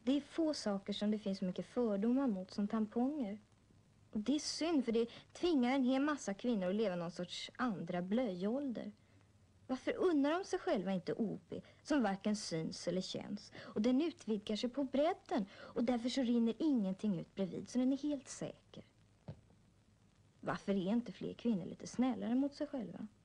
Det är få saker som det finns mycket fördomar mot som tamponger. Och det är synd, för det tvingar en hel massa kvinnor att leva någon sorts andra blöjålder. Varför unnar de sig själva inte OP som varken syns eller känns? Och den utvidgar sig på bredden och därför så rinner ingenting ut bredvid, så den är helt säker. Varför är inte fler kvinnor lite snällare mot sig själva?